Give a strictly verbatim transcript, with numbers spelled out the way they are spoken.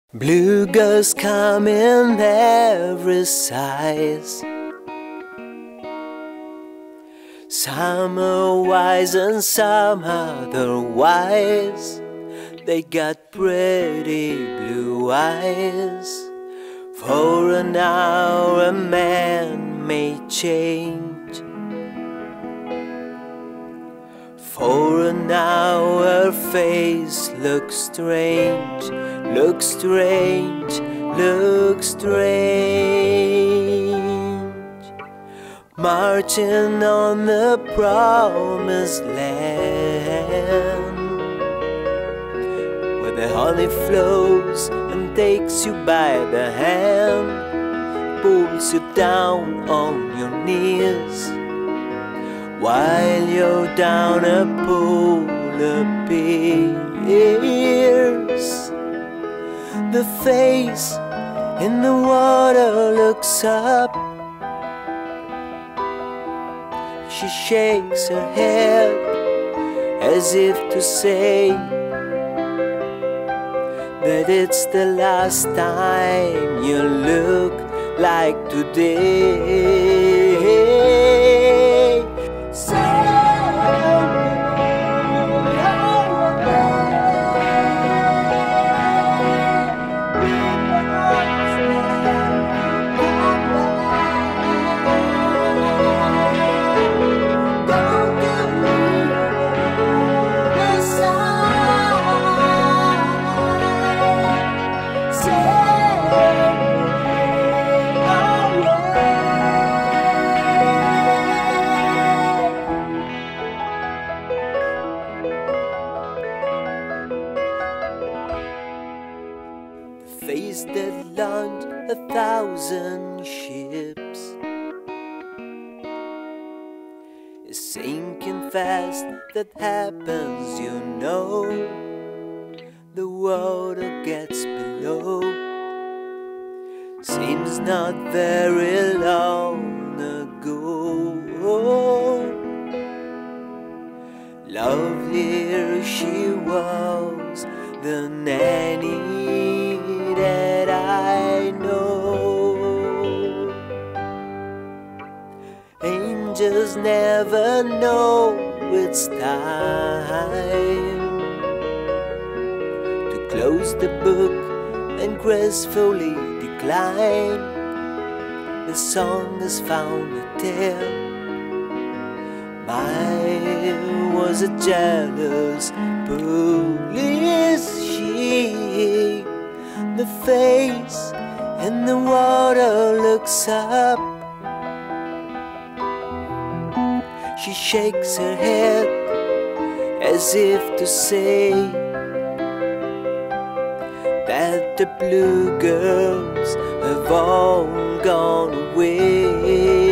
Blue girls come in every size. Some are wise and some otherwise. They got pretty blue eyes. For an hour a man may change. For an hour her face looks strange, looks strange, looks strange. Marching on the promised land, where the honey flows and takes you by the hand, pulls you down on your knees, while you're down a pool appears. The face in the water looks up. She shakes her head as if to say that it's the last time you look like today. Face that launched a thousand ships is sinking fast, that happens, you know. The water gets below. Seems not very long ago. Lovelier she was than any that I know. Angels never know it's time to close the book and gracefully decline. The song has found a tale. Mine was a jealous police she. The face in the water looks up. She shakes her head as if to say that the blue girls have all gone away.